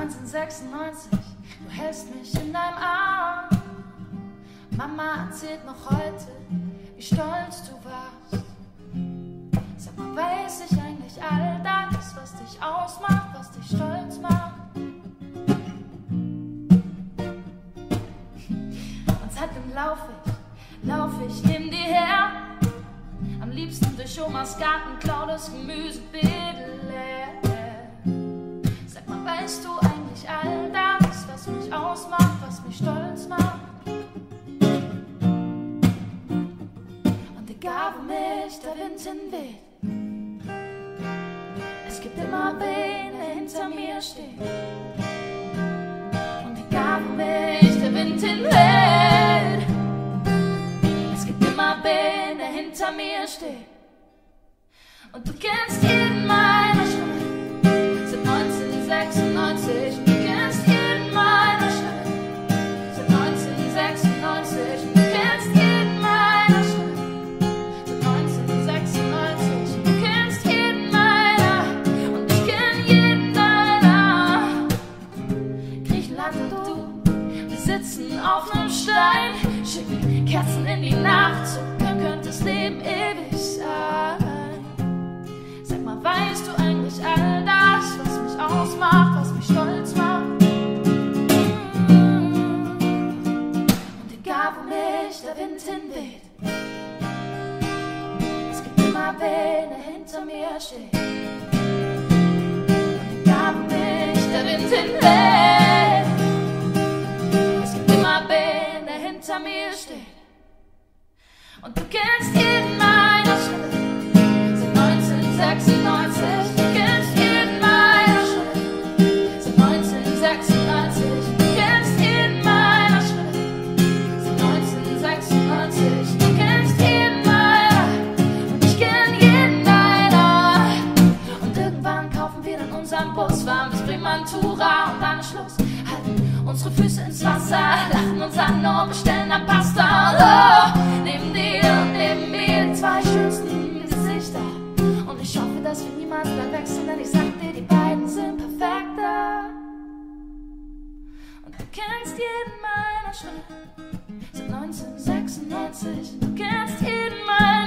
1996, du hältst mich in deinem Arm. Mama erzählt noch heute, wie stolz du warst. Sag mal, weiß ich eigentlich all das, was dich ausmacht, was dich stolz macht? Und seitdem lauf ich neben dir her. Am liebsten durch Omas Garten, klau das Gemüsebeete leer. Sag mal, weißt du eigentlich all das, was mich ausmacht, was mich stolz macht? Und egal wo mich der Wind hinweht, es gibt immer wen, der hinter mir steht. Und egal wo mich der Wind hinweht, es gibt immer wen, der hinter mir steht. Und du kennst jeden meiner Schritte seit 1996. Und du kennst jeden meiner Schritte seit 1996. Und du kennst jeden meiner Schritte seit 1996. Und du kennst jeden meiner und ich kenn jeden deiner. Griechenland und du, wir sitzen auf nem Stein, schicken Kerzen in die Nacht, so könnte das Leben ewig sein. Sag mal, weißt du eigentlich all das, was mich ausmacht, was mich stolz macht? Und egal wo mich der Wind hinweht, es gibt immer wen, der hinter mir steht. Und egal wo mich der Wind hinweht, es gibt immer wen, der hinter mir steht. Und du kennst jeden meiner Schritte seit 1996. Du kennst jeden meiner Schritte seit 1996. Du kennst jeden meiner Schritte seit 1996. Du kennst jeden meiner und ich kenn jeden deiner. Und irgendwann kaufen wir dann unseren Bus, fahren bis Bremantura und dann ist Schluss. Halten unsere Füße ins Wasser, lachen uns an und bestellen dann Pasta. Oh, neben dir und neben mir die zwei schönsten Gesichter. Und ich hoffe, dass wir niemals dann wechseln, denn ich sag dir, die beiden sind perfekter. Und du kennst jeden meiner Schritte seit 1996. Du kennst jeden meiner